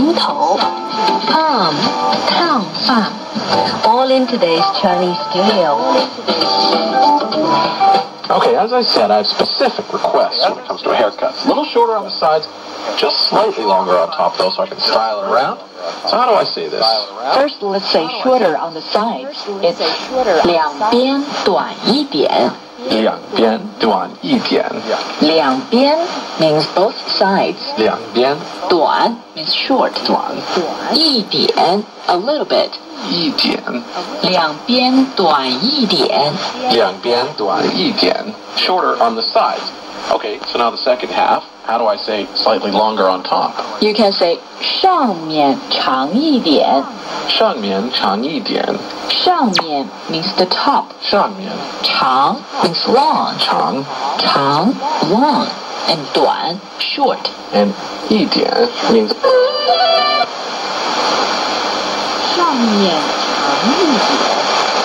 平头 palm 烫发 all in today's Chinese studio. Okay, as I said, I have specific requests when it comes to a haircut. A little shorter on the sides, just slightly longer on top, though, so I can style it around. So how do I say this? First, let's say shorter on the sides. It's 两边短一点。 两边短一点。 两边 means both sides. 两边短 means short. 短一点 a little bit. 一点。 两边短一点。 两边短一点。Shorter on the sides. Okay, so now the second half. How do I say slightly longer on top? You can say 上面长一点。 上面长一点。 上面 means the top. 上面长 means long. 长长 long and 短 short. and 一点 means 上面长一点。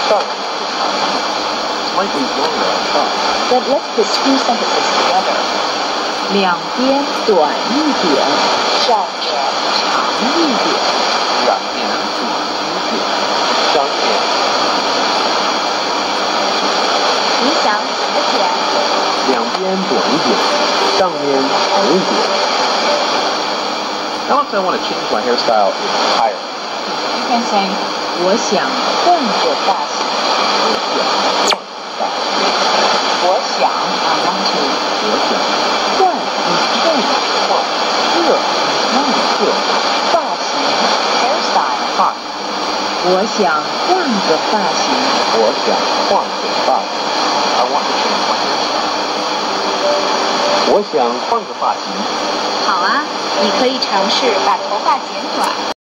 slightly longer on top. Then let's put two sentences together. 两边短一点，上面长一点。 两边短一点，上面。 你想怎么剪？ 两边短一点，上面长一点。Now if I want to change my hairstyle entirely. You can say 我想换个发型。我想 I want to 换 is change 个 发型 hairstyle 我想换个发型。 我想换个发型。I want to change my hairstyle. 我想换个发型。 好啊，你可以尝试把头发剪短。